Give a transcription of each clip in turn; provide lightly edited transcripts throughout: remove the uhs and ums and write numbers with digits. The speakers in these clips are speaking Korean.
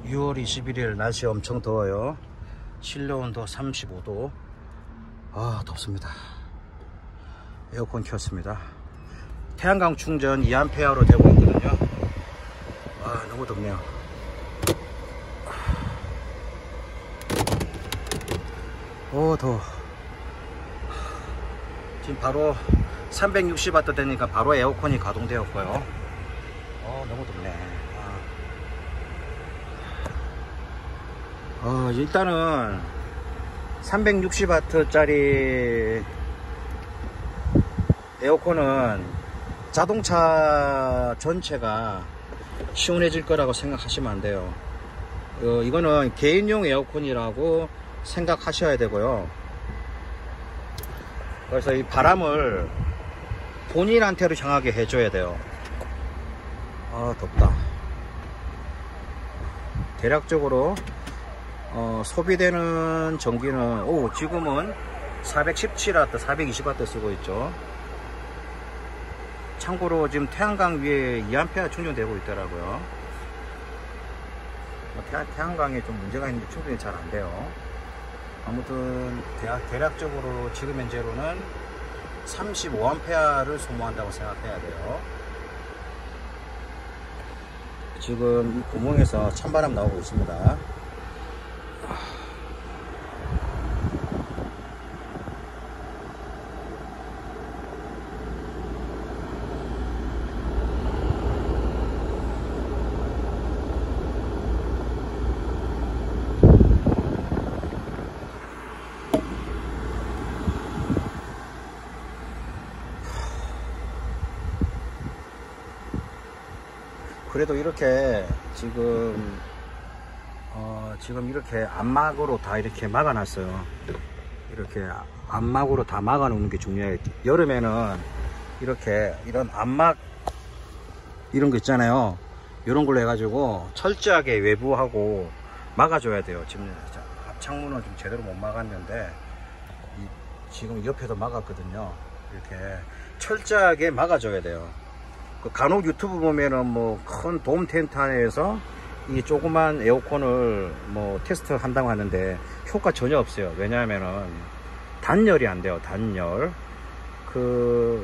6월 21일 날씨 엄청 더워요. 실내 온도 35도. 아, 덥습니다. 에어컨 켰습니다. 태양광 충전 2A로 되고 있거든요. 아, 너무 덥네요. 오, 더워. 지금 바로 360W 되니까 바로 에어컨이 가동되었고요. 너무 덥네. 일단은 360W 짜리 에어컨은 자동차 전체가 시원해질 거라고 생각하시면 안 돼요. 이거는 개인용 에어컨이라고 생각하셔야 되고요. 그래서 이 바람을 본인한테로 향하게 해줘야 돼요. 아, 덥다. 대략적으로 소비되는 전기는 지금은 417W, 420W 쓰고 있죠. 참고로 지금 태양광 위에 2A 충전되고 있더라고요. 태양광에 좀 문제가 있는데 충전이 잘 안 돼요. 아무튼 대략적으로 지금 현재로는 35A를 소모한다고 생각해야 돼요. 지금 이 구멍에서 찬바람 나오고 있습니다. 그래도 이렇게 지금 이렇게 암막으로 다 이렇게 막아놨어요. 이렇게 암막으로 다 막아놓는 게 중요해요. 여름에는 이렇게 이런 암막 이런 거 있잖아요. 이런 걸로 해가지고 철저하게 외부하고 막아줘야 돼요. 지금 앞창문은 좀 제대로 못 막았는데 지금 옆에도 막았거든요. 이렇게 철저하게 막아줘야 돼요. 간혹 유튜브 보면은 뭐 큰 돔 텐트 안에서 이 조그만 에어컨을 뭐 테스트 한다고 하는데 효과 전혀 없어요. 왜냐하면은 단열이 안 돼요. 단열. 그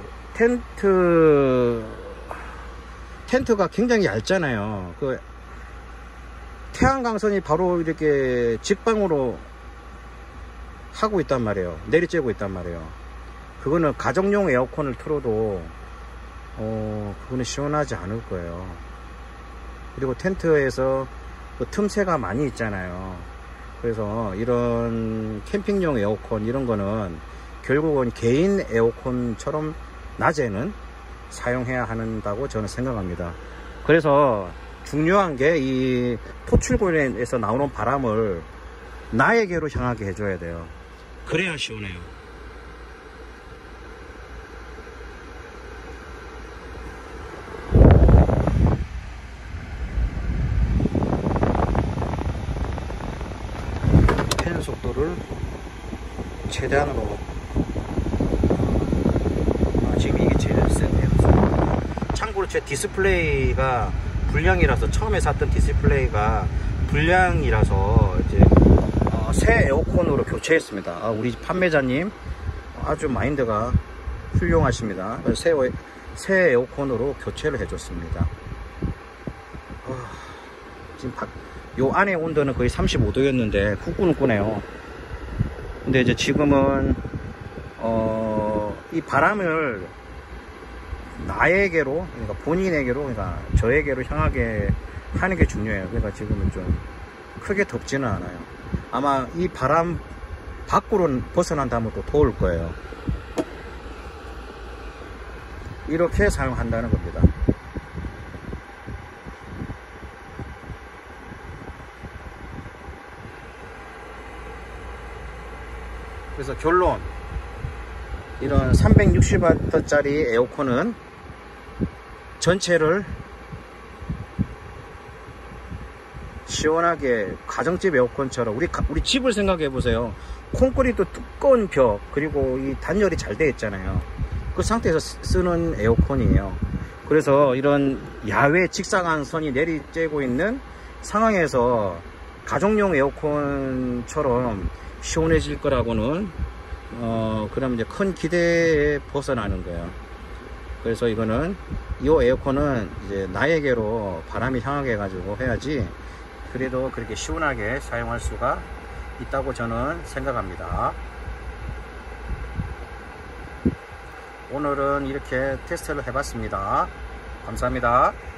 텐트가 굉장히 얇잖아요. 그 태양광선이 바로 이렇게 직방으로 하고 있단 말이에요. 내리쬐고 있단 말이에요. 그거는 가정용 에어컨을 틀어도 그거는 시원하지 않을 거예요. 그리고 텐트에서 그 틈새가 많이 있잖아요. 그래서 이런 캠핑용 에어컨 이런 거는 결국은 개인 에어컨처럼 낮에는 사용해야 한다고 저는 생각합니다. 그래서 중요한 게 이 토출구에서 나오는 바람을 나에게로 향하게 해줘야 돼요. 그래야 시원해요. 속도를 최대한으로 지금 이게 제일 센데요. 참고로 제 디스플레이가 불량이라서 처음에 샀던 디스플레이가 불량이라서 이제 새 에어컨으로 교체했습니다. 우리 판매자님 아주 마인드가 훌륭하십니다. 새 에어컨으로 교체를 해줬습니다. 지금 요 안에 온도는 거의 35도였는데 후끈후끈해요. 근데 이제 지금은 이 바람을 나에게로, 그러니까 본인에게로, 그러니까 저에게로 향하게 하는 게 중요해요. 그러니까 지금은 좀 크게 덥지는 않아요. 아마 이 바람 밖으로 벗어난 다음에 또 더울 거예요. 이렇게 사용한다는 겁니다. 그래서 결론, 이런 360W 짜리 에어컨은 전체를 시원하게 가정집 에어컨처럼 우리 집을 생각해 보세요. 콘크리트 두꺼운 벽, 그리고 이 단열이 잘 되어 있잖아요. 그 상태에서 쓰는 에어컨이에요. 그래서 이런 야외 직사광선이 내리쬐고 있는 상황에서 가정용 에어컨처럼 시원해질 거라고는 그럼 이제 큰 기대에 벗어나는 거예요. 그래서 이거는 이 에어컨은 이제 나에게로 바람이 향하게 해가지고 해야지 그래도 그렇게 시원하게 사용할 수가 있다고 저는 생각합니다. 오늘은 이렇게 테스트를 해봤습니다. 감사합니다.